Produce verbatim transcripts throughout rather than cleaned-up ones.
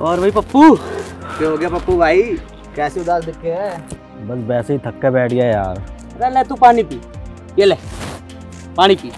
और भाई पप्पू, क्या हो गया पप्पू भाई, कैसे उदास दिखे है? बस वैसे ही थक के बैठ गया यार। अरे ले तू पानी पी, ये ले पानी पी।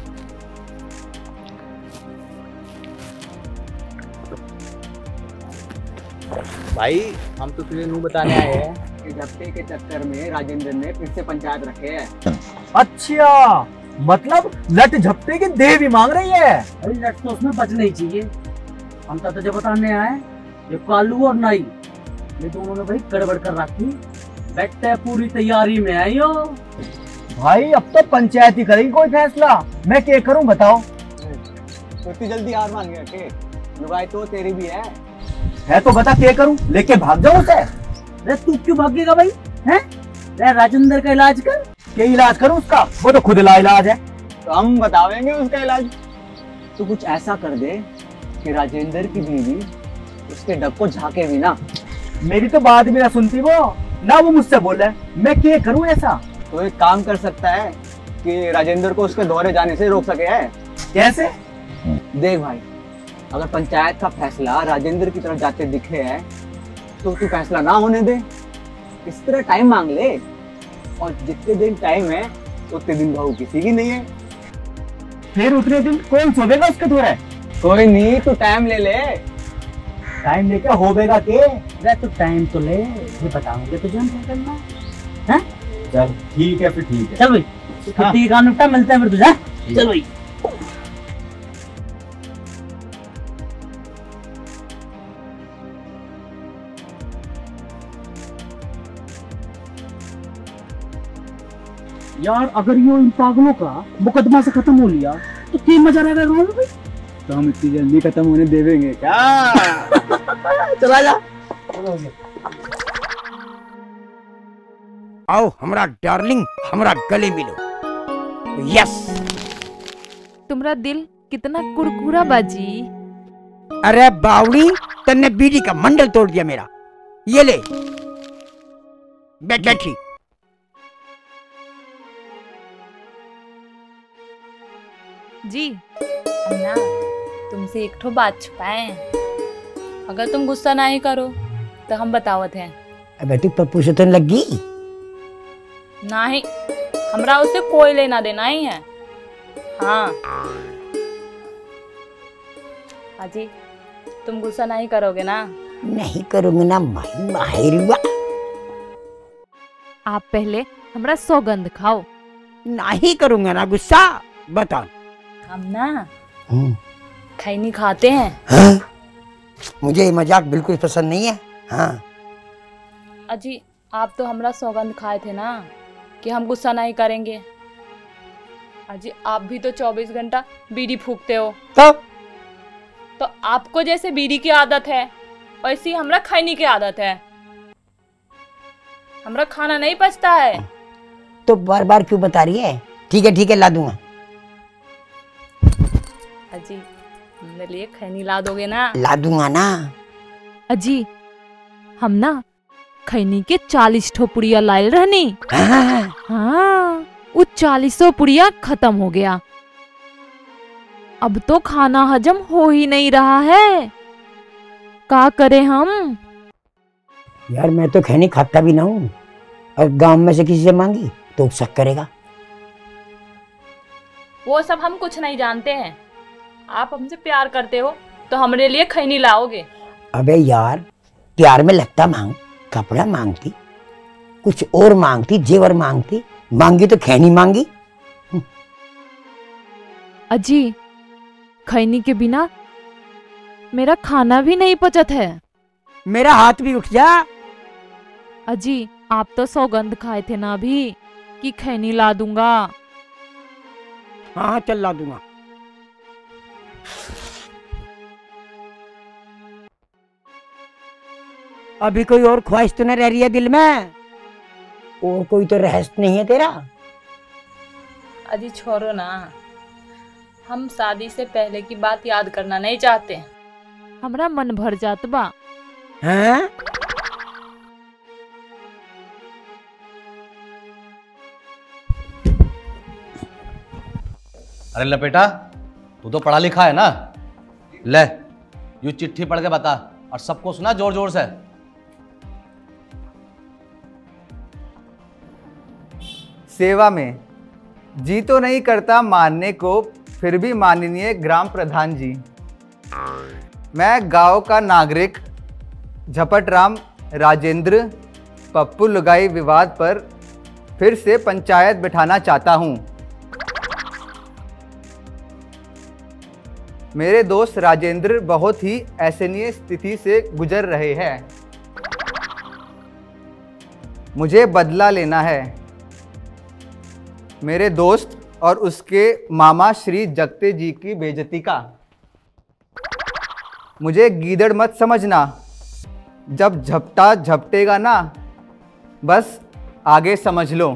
भाई हम तो तुझे नू बताने आए हैं कि झपटे के चक्कर में राजेंद्र ने फिर से पंचायत रखे है। अच्छा, मतलब लट झपटे की देह भी मांग रही है। अरे लट तो उसमें बचना ही चाहिए। हम तो तुझे बताने आए, ये कालू और नाई ये दोनों ने भाई गड़बड़ कर रखी। बैठे पूरी तैयारी में है यो। भाई अब तो पंचायत ही करेगी कोई फैसला, मैं क्या करूं बताओ। तो इतनी जल्दी हार मान गया के? लुगाई तो तेरी भी है है तो बता क्या करूं, लेके भाग जाऊं उसे? अरे तू क्यों भागेगा भाई, हैं? अरे राजेंद्र का इलाज कर। क्या इलाज करूं उसका? वो तो खुद ला इलाज है। तो हम बतावेंगे उसका इलाज। तो कुछ ऐसा कर दे कि राजेंद्र की बीवी उसके डब को झाके भी ना। मेरी तो बात भी ना सुनती वो ना, वो मुझसे बोले। मैं क्या करूं ऐसा? तो एक काम कर सकता है कि राजेंद्र को उसके दौरे जाने से रोक सके है। कैसे? देख भाई, अगर पंचायत का फैसला राजेंद्र की तरफ जाते दिखे है तो तू फैसला ना होने दे, इस तरह टाइम मांग ले। और जितने दिन टाइम है उतने दिन बहू किसी की नहीं है। फिर उतने दिन कौन सोवेगा उसके दौरे? कोई नहीं, तू टाइम ले ले। टाइम लेके होवेगा के? अरे तू टाइम तो ले, ये बताऊंगे तुझे हम क्या करना है। चल ठीक है, फिर ठीक है। चल भाई, खेती का निपटा, मिलते हैं फिर तुझे। चल भाई। यार अगर ये इन पागलों का मुकदमा से खत्म हो लिया तो क्या मजा रहेगा गाँव में भाई। तो हम इतनी जल्दी खत्म होने देवेंगे क्या? चला जा। आओ हमरा डार्लिंग, हमरा गले मिलो। यस। तुम्हारा दिल कितना कुरकुरा बाजी। अरे बावड़ी, तन्ने बीड़ी का मंडल तोड़ दिया मेरा। ये ले बैठ बैठी। जी हम ना तुमसे एक ठो बात छुपाए। अगर तुम गुस्सा नहीं करो तो हम बतावत हैं। बेटी पप्पू से तो लगी नहीं, हमरा उससे कोई लेना देना ही है। हाँ हाजी, तुम गुस्सा नहीं करोगे ना? नहीं करूंगी ना भाई, माहिरुआ। आप पहले हमरा सौगंध खाओ। नहीं करूंगा ना गुस्सा, बताओ। हम ना खैनी खाते हैं। हाँ? मुझे ये मजाक बिल्कुल पसंद नहीं है। हाँ अजी, आप तो हमरा सौगंध खाए थे ना कि हम गुस्सा नहीं करेंगे। अजी आप भी तो चौबीस घंटा बीड़ी फूकते हो। तो तो आपको जैसे बीड़ी की आदत है वैसी हमरा खैनी की आदत है। हमरा खाना नहीं पचता है। तो बार बार क्यों बता रही है? ठीक है ठीक है, ला दूंगा। अजी मेरे लिए खैनी ला दोगे ना? ला दूंगा ना। अजी हम ना खैनी के चालीस ठो पुड़िया लाए रहनी। हाँ। हाँ, वो चालीसों पुड़िया खत्म हो गया। अब तो खाना हजम हो ही नहीं रहा है। क्या करें हम? यार मैं तो खैनी खाता भी ना हूँ, और गांव में से किसी से मांगी तो शक करेगा। वो सब हम कुछ नहीं जानते हैं। आप हमसे प्यार करते हो तो हमारे लिए खैनी लाओगे। अबे यार, प्यार में लगता मांग, कपड़ा मांगती, कुछ और मांगती, जेवर मांगती, मांगी तो खैनी मांगी। अजी खैनी के बिना मेरा खाना भी नहीं पचत है। मेरा हाथ भी उठ जा। अजी आप तो सौगंध खाए थे ना अभी कि खैनी ला दूंगा। हाँ हाँ चल ला दूंगा। अभी कोई और ख्वाहिश तो नहीं रह रही है दिल में? और कोई तो रहस्य नहीं है तेरा? अजी छोड़ो ना, हम शादी से पहले की बात याद करना नहीं चाहते। हमरा मन भर जात बा। हैं? अरे लपेटा, तू तो पढ़ा लिखा है ना? ले, यू चिट्ठी पढ़ के बता और सबको सुना जोर जोर से। सेवा में जी तो नहीं करता मानने को, फिर भी माननीय ग्राम प्रधान जी, मैं गांव का नागरिक झपटराम राजेंद्र पप्पू लुगाई विवाद पर फिर से पंचायत बिठाना चाहता हूं। मेरे दोस्त राजेंद्र बहुत ही ऐसनीय स्थिति से गुजर रहे हैं। मुझे बदला लेना है मेरे दोस्त और उसके मामा श्री जगते जी की बेइज्जती का। मुझे गीदड़ मत समझना, जब झपटा झपटेगा ना बस आगे समझ लो।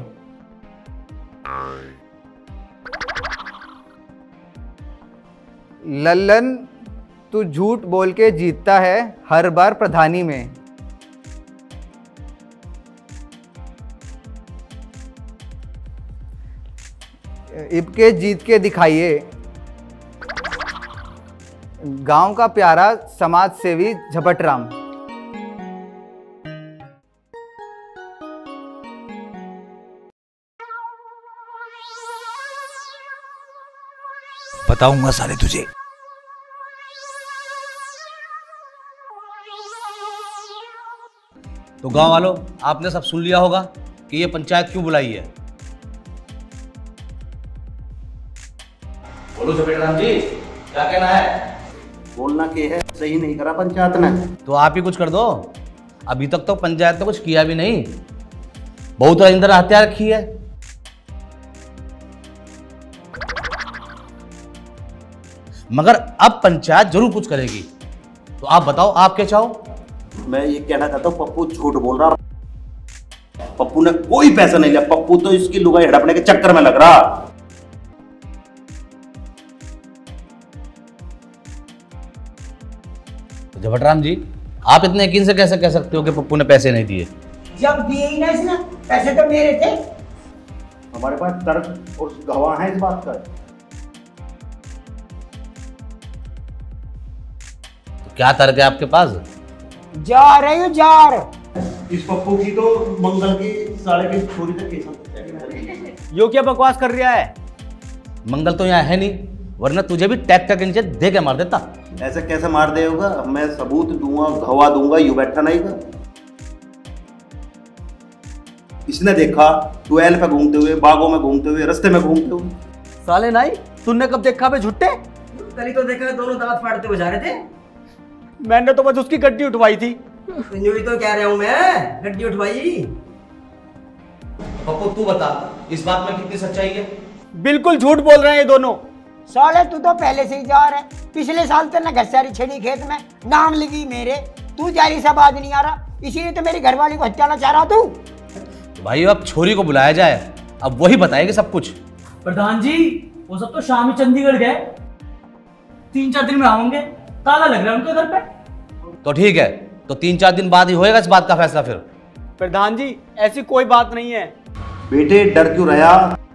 लल्लन तू झूठ बोल के जीतता है हर बार प्रधानी में। इबके जीत के दिखाइए। गांव का प्यारा समाज सेवी झपटराम। बताऊंगा साले तुझे। तो गांव वालों, आपने सब सुन लिया होगा कि ये पंचायत क्यों बुलाई है। बोलो झपटराम जी, क्या कहना है? बोलना के है, सही नहीं करा पंचायत ने। तो आप ही कुछ कर दो। अभी तक तो पंचायत ने कुछ किया भी नहीं, बहुत राजेंद्र हत्या रखी है। मगर अब पंचायत जरूर कुछ करेगी। तो आप बताओ, आप क्या चाहो? मैं ये कहना चाहता हूँ, पप्पू झूठ बोल रहा। पप्पू ने कोई पैसा नहीं लिया। पप्पू तो इसकी लुगाई हड़पने के चक्कर में लग रहा। तो झपटराम जी, आप इतने यकीन से कैसे कह सकते हो कि पप्पू ने पैसे नहीं दिए? जब दिए ही ना इसने, पैसे तो मेरे थे। हमारे पास तर्क और गवाह है इस बात का। तो क्या तर्क है आपके पास? जार है ये जार। इस पप्पू की तो मंगल की साले की छोरी तक केस। यो क्या बकवास कर रहा है? मंगल तो यहाँ है नहीं, वरना तुझे भी टैग का किंचे दे के मार देता। ऐसे कैसे मार देगा? मैं सबूत दूंगा, गवाह दूंगा, यू बैठा नहीं का। इसने देखा ट्वेल्व पे घूमते हुए, बागों में घूमते हुए, रास्ते में घूमते हुए। साले नाई, तूने कब देखा बे झुट्टे? कल ही तो देखा दोनों दांत फाड़ते हुए जा रहे थे। मैंने तो बस उसकी गड्डी उठवाई थी। यूं ही तो कह रहा हूं मैं, गड्डी उठवाई। पप्पू तू बता, इस बात में कितनी सच्चाई है? बिल्कुल झूठ बोल रहे हैं ये दोनों। साले तू तो पहले से ही जार है। पिछले साल तेने घसारी छेड़ी खेत में, नाम लिखी मेरे। तू जारी सा बात नहीं आ रहा, इसीलिए तो मेरी घरवाली को हत्याना चाह रहा तू। तो भाई अब छोरी को बुलाया जाए, अब वही बताएगी सब कुछ। प्रधान जी, वो सब तो शाम ही चंडीगढ़ गए, तीन चार दिन में आएंगे। ताला लग रहा है उनके घर पे। तो ठीक है, तो तीन चार दिन बाद ही होएगा इस बात का फैसला। फिर प्रधान जी, ऐसी कोई बात नहीं है। बेटे डर क्यों रहा?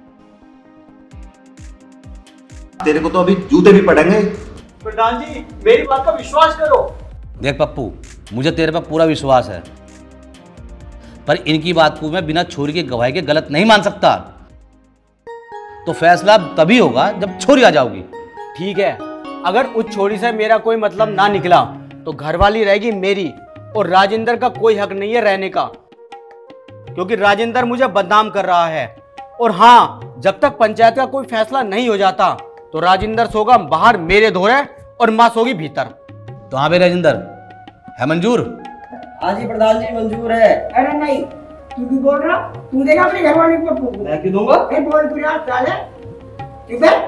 तेरे को तो अभी जूते भी पड़ेंगे। प्रधान जी, मेरी बात का विश्वास करो। देख पप्पू, मुझे तेरे पर पूरा विश्वास है, पर इनकी बात को मैं बिना छोरी की गवाही के गलत नहीं मान सकता। तो फैसला तभी होगा जब छोरी आ जाओगी। ठीक है, अगर उस छोरी से मेरा कोई मतलब ना निकला तो घरवाली रहेगी मेरी, और राजेंद्र का कोई हक नहीं है रहने का, क्योंकि राजेंद्र मुझे बदनाम कर रहा है। और हाँ, जब तक पंचायत का कोई फैसला नहीं हो जाता तो राजेंद्र सोगा बाहर मेरे धोरे और मां सोगी भीतर। तो हाँ भाई राजेंद्र, है मंजूर? हाँ जी प्रधान जी, मंजूर है। अरे नहीं, तू भी बोल रहा? तू देगा अपनी घरवाली को पप्पू? मैं क्यों दूंगा? ए बोल तू यार साले, चुप है।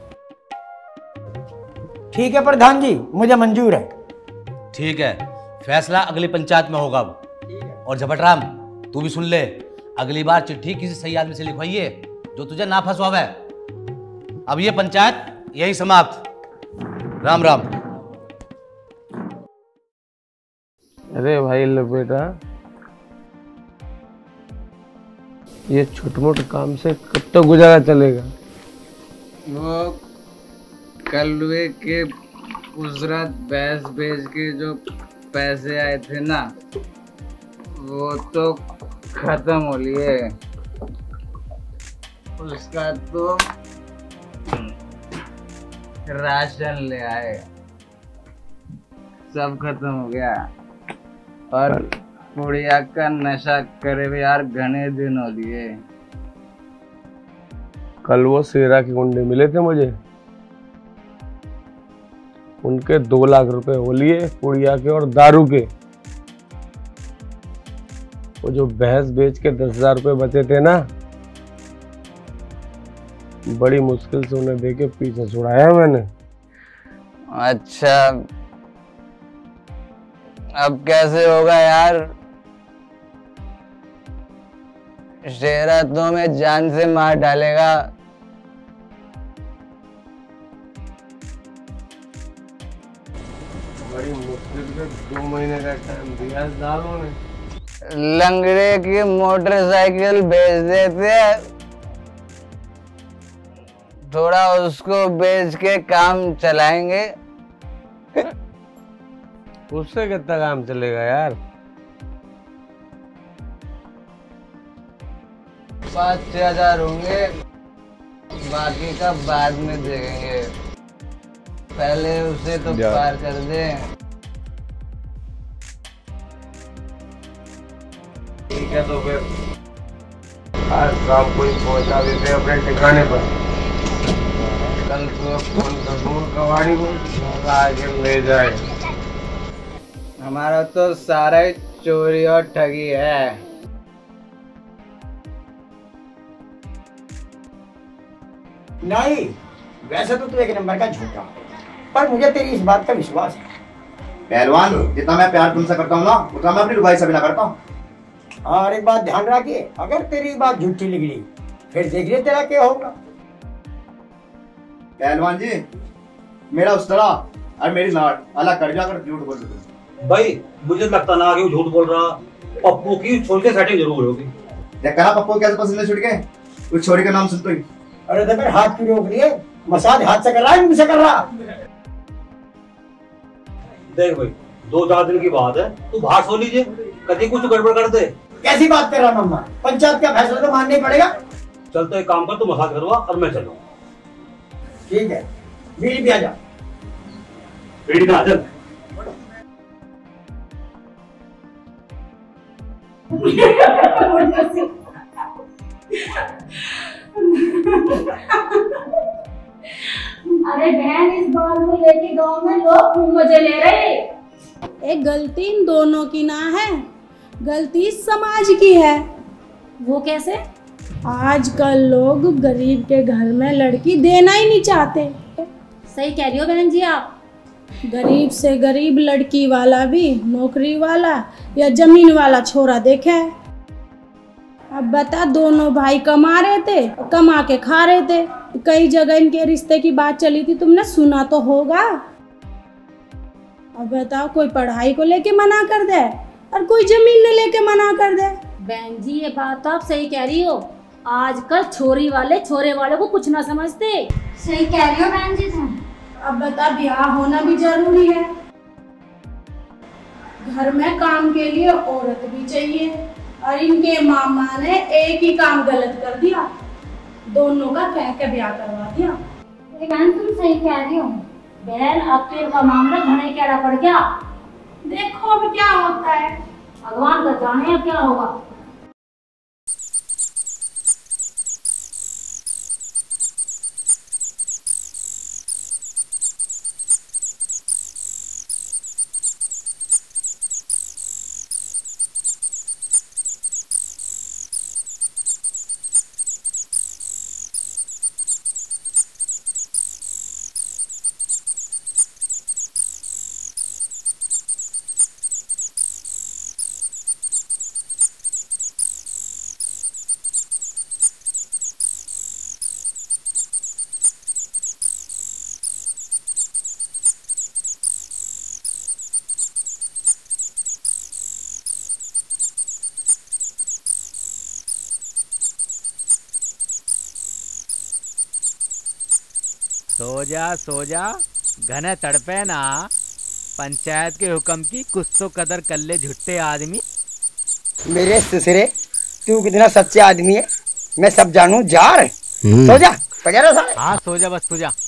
ठीक है प्रधान जी, मुझे मंजूर है। ठीक है, फैसला अगली पंचायत में होगा अब। और झपटराम, तू भी सुन ले, अगली बार चिट्ठी किसी सही आदमी से लिखवाइए जो तुझे ना फंसवावे। अब ये पंचायत यही समाप्त। राम राम। अरे भाई लो बेटा, ये छोटे मोटे काम से कब तक तो गुजारा चलेगा? वो कलवे के उस रात भैंस बेच के जो पैसे आए थे ना वो तो खत्म हो लिए। उसका तो राशन ले आए, सब खत्म हो गया। और पुड़िया का नशा करे हुए यार घने दिन हो लिए। कल वो शेरा के गुंडे मिले थे मुझे, उनके दो लाख रुपए हो लिए पुड़िया के और दारू के। वो जो भैंस बेच के दस हजार रुपये बचे थे ना, बड़ी मुश्किल से उन्हें देके पीछे छुड़ाया मैंने। अच्छा अब कैसे होगा यार? शेरा तुम्हें जान से मार डालेगा। बड़ी मुश्किल से दो महीने का टाइम दिया दारों ने। लंगड़े की मोटरसाइकिल बेच देते हैं, थोड़ा उसको बेच के काम चलाएंगे। उससे कितना काम चलेगा यार? पाँच छह हजार होंगे, बाकी का बाद में देंगे। पहले उसे तो पार कर दे। ठीक है तो फिर आज शाम को ही पहुंचा देते अपने ठिकाने पर। कल सुबह फोन कर दूँ कबाड़ी को, आगे ले जाए। हमारा तो सारा ही चोरी और ठगी है। नहीं, वैसे तो तू एक नंबर का झूठा, पर मुझे तेरी इस बात का विश्वास है। पहलवान, जितना मैं प्यार तुमसे करता हूँ ना, उतना मैं अपनी लुगाई से भी ना करता हूँ। और एक बात ध्यान रखिए, अगर तेरी बात झूठी निकली फिर देख ले तेरा क्या होगा। पहलवान जी, मेरा उस तरह और मेरी नाट अलग कर जाकर झूठ बोल रहे। भाई मुझे लगता ना कि वो झूठ बोल रहा। पप्पू की छोड़ के सेटिंग जरूर होगी। देखा पप्पू कैसे पसंद है छुट के, उस छोरी का नाम सुनते ही। अरे तो फिर हाथ क्यों रोक लिए? मसाज हाथ से कर रहा है, मुझसे कर रहा? देख भाई, दो चार दिन की बात है, तू बाहर सो लीजिए, कभी कुछ गड़बड़ कर दे। कैसी बात कर रहा मम्मा? पंचायत का फैसला तो मानना ही पड़ेगा। चल तो एक काम कर, तू मसाज करवा और मैं चलूँ। ठीक है, बीड़ी भी आ जा। बीड़ी ना चल। अरे बहन, इस बात को लेके गांव में लोग खूब मजे ले रहे। एक गलती इन दोनों की ना है, गलती समाज की है। वो कैसे? आजकल लोग गरीब के घर में लड़की देना ही नहीं चाहते। सही कह रही हो बहन जी आप। गरीब से गरीब लड़की वाला भी नौकरी वाला या जमीन वाला छोरा देखे है। अब बता, दोनों भाई कमा रहे थे, कमा के खा रहे थे। कई जगह इनके रिश्ते की बात चली थी, तुमने सुना तो होगा। अब बताओ, कोई पढ़ाई को लेके मना कर दे और कोई जमीन ने लेके मना कर दे। बहन जी ये बात तो आप सही कह रही हो। आजकल छोरी वाले छोरे वाले को कुछ ना समझते। सही कह रही हो बहन जी तुम। अब बता, ब्याह होना भी जरूरी है, घर में काम के लिए औरत भी चाहिए। और इनके मामा ने एक ही काम गलत कर दिया, दोनों का कह के ब्याह करवा दिया। बहन तुम सही कह रही हो। बहन अब तो इनका मामला घने कैड़ा पड़ गया। देखो अब क्या होता है, भगवान का जाने अब क्या होगा। सो जा सो जा, घने तड़पे ना। पंचायत के हुक्म की कुछ तो कदर कर ले झुट्टे आदमी। मेरे ससुरे तू कितना सच्चा आदमी है, मैं सब जानू। जार सो जा, पकड़ो साले। हाँ सो जा, बस सो जा।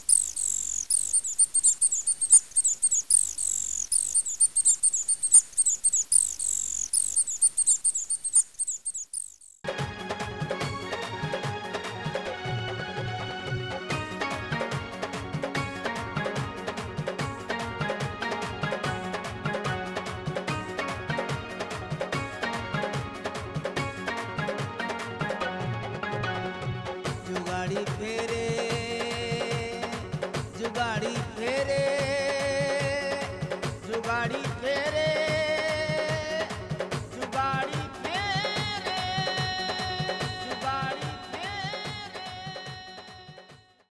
जुगाड़ी फेरे जुगाड़ी